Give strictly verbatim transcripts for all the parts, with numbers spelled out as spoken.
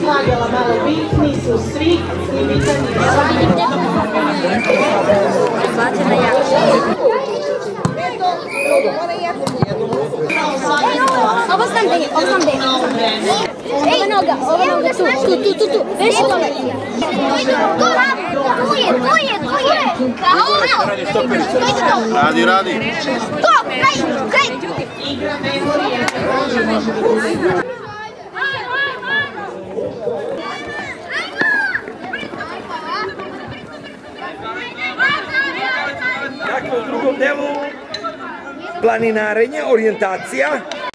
slagala malo bitni su svi i bitan je svaki. Ovo sam de, ovo sam de. Ova noga, ova noga tu, tu, tu, tu, tu. Veš to me. Tu je, tu je, tu je. Kao? Radi, radi. To, kraj, kraj. Igra memorije. Dakle, u drugom delu planinarenje, orijentacija.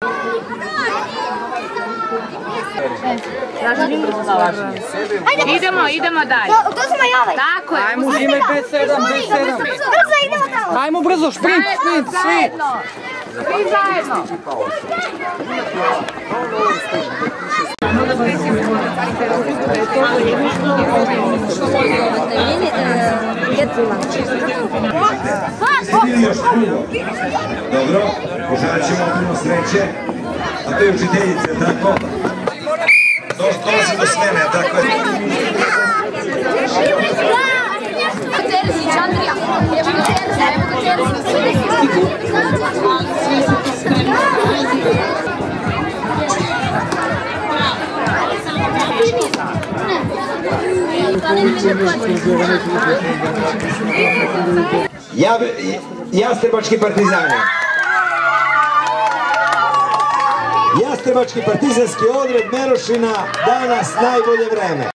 Idemo, idemo dalje. To smo i ovaj. Tako je. Ajmo, uzimaj pet sedam, pet sedam. Brzo, idemo tamo. Ajmo brzo, šprint, šprint, svi. Svi zajedno. Dobro, poželjat ćemo puno sreće, a to je učiteljica, tako? Dolazi do smene, tako je. Terzić, Andrija. Evo ga Terzić, evo ga Terzić. Jastrebački partizani. Jastrebački partizanski odred Merošina, danas najbolje vreme.